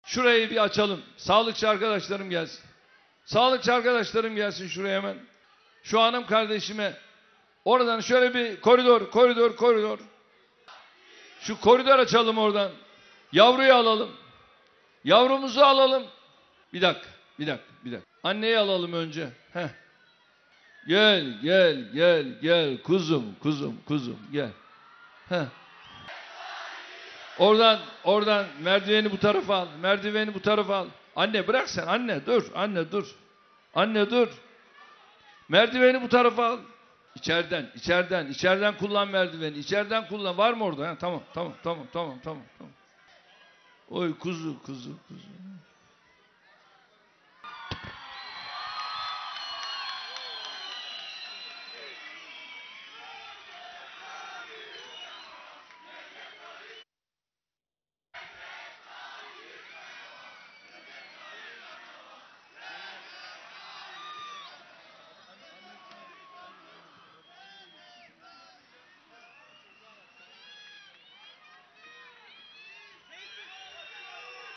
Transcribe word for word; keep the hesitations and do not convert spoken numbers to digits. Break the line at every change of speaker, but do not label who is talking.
Şurayı bir açalım. Sağlıkçı arkadaşlarım gelsin. Sağlıkçı arkadaşlarım gelsin şuraya hemen. Şu hanım kardeşime. Oradan şöyle bir koridor, koridor, koridor. Şu koridor açalım oradan. Yavruyu alalım. Yavrumuzu alalım. Bir dakika, bir dakika, bir dakika. Anneyi alalım önce. Heh. Gel, gel, gel, gel. Kuzum, kuzum, kuzum. Gel. Heh. Oradan, oradan merdiveni bu tarafa al. Merdiveni bu tarafa al. Anne bırak sen. Anne dur. Anne dur. Anne dur. Merdiveni bu tarafa al. İçeriden, içeriden, içeriden kullan merdiveni. İçeriden kullan. Var mı orada? Ha, tamam, tamam, tamam, tamam, tamam, tamam. Oy kuzu, kuzu, kuzu.